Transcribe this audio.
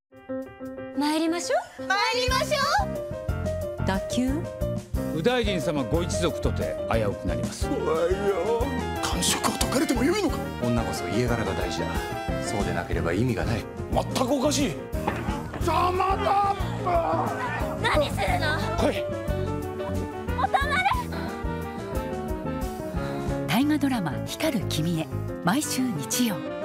参りましょう。参りましょう。 脱臼。 右大臣様ご一族とて危うくなります。 怖いよ。感触を解かれてもよいのか。 女こそ家柄が大事だ。そうでなければ意味がない。 全くおかしい。邪魔だ。 何するの。 来い。 おたまれ。 大河ドラマ「光る君へ」毎週日曜。